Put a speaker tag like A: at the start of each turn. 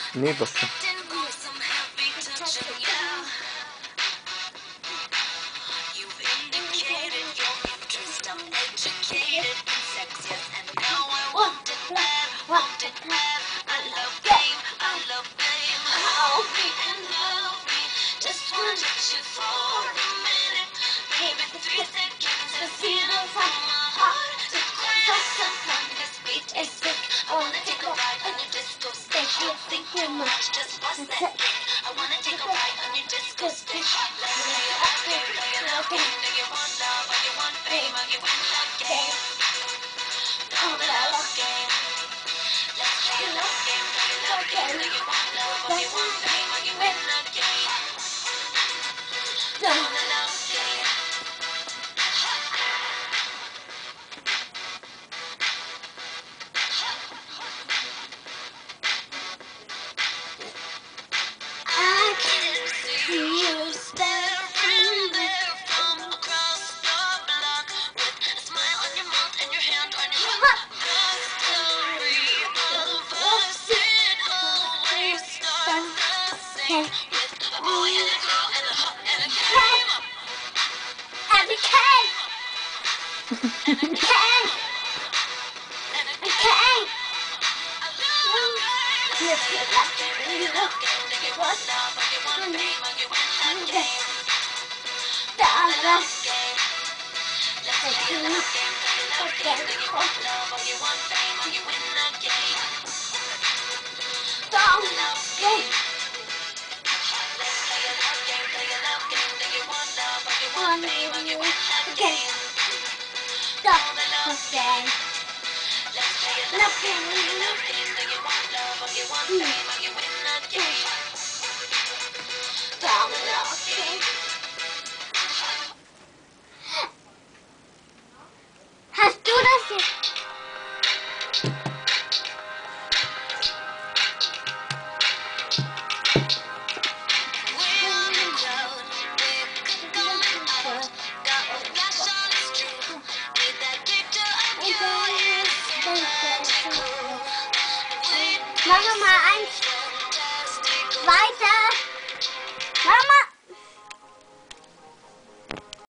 A: Nee, basta.
B: Just bust that kick. I wanna take a ride on your disco stick. Let's play it love game, play it love game. Do you want love or you want fame? Or you win the game? Know the love game. Let's play it love game, play it love game. Do you want love or you want fame? Or you win the game? Know the love game. I can see you staring there from across the block with a smile on your mouth and your hand on your heart. The story of us, it always starts the same with a boy and a girl and a hug and a game. And a game. And a game. And a game. I love Hast du das jetzt? Mach mal eins weiter. Mama.